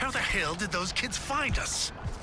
How the hell did those kids find us?